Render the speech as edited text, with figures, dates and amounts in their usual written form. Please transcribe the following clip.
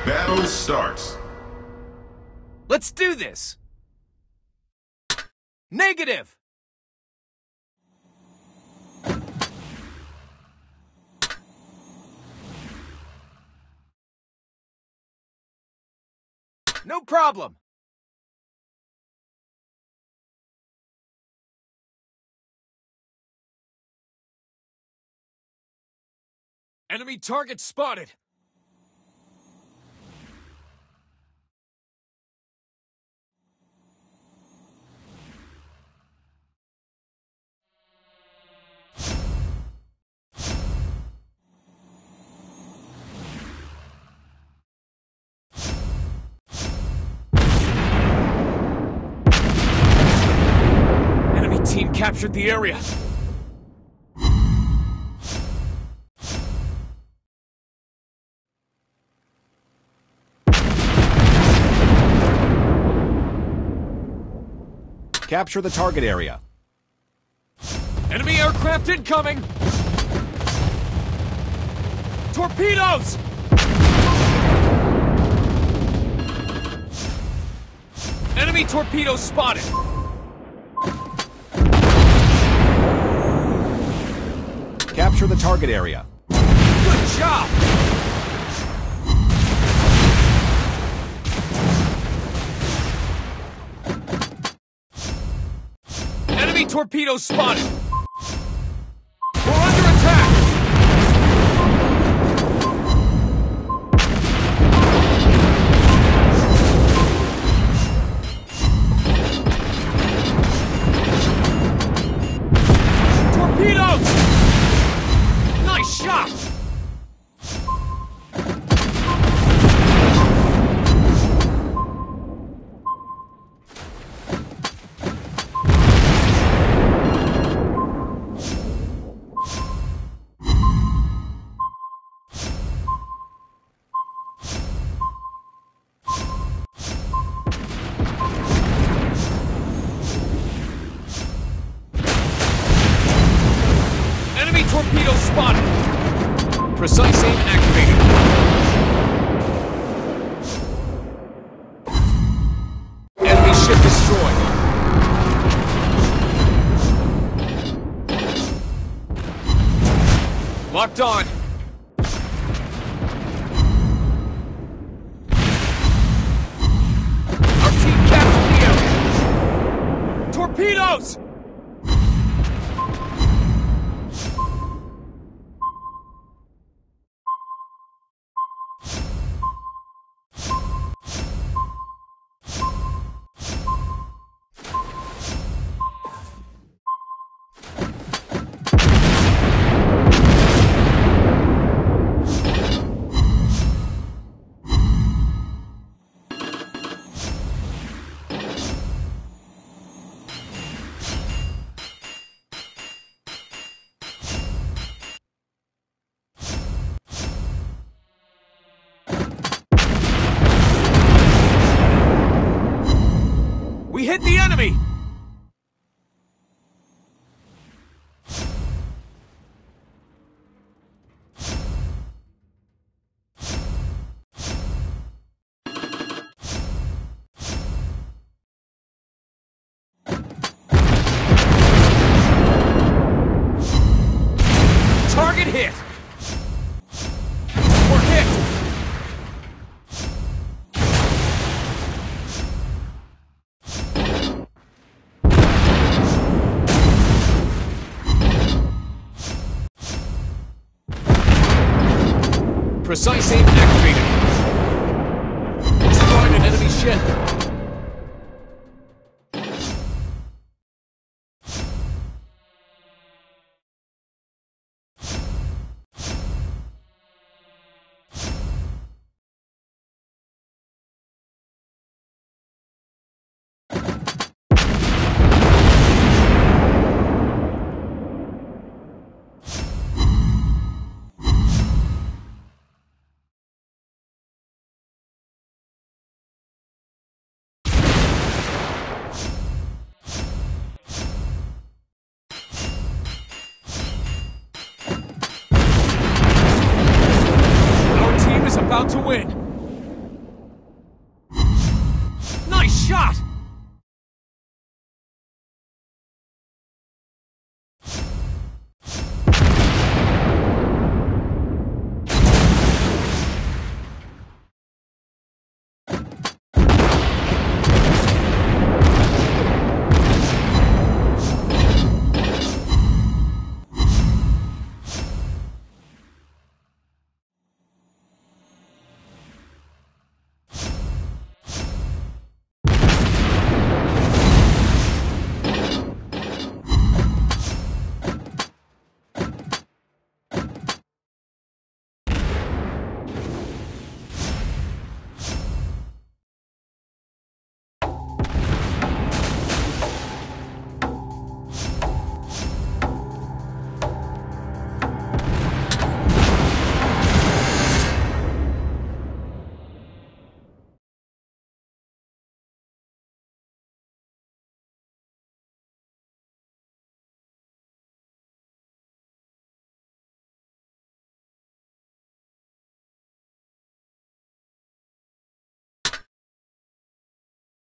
Battle starts. Let's do this! Negative! No problem! Enemy target spotted! Team captured the area. Capture the target area. Enemy aircraft incoming! Torpedoes! Enemy torpedoes spotted! Capture the target area. Good job! Enemy torpedoes spotted! We're under attack! Torpedoes! Nice shot! Enemy torpedo spotted! Precise aim activated. Enemy ship destroyed. Locked on. Our team captured the area. Torpedoes! We hit the enemy! Target hit! We're hit! Precise aim activated. Destroyed an enemy ship. About to win.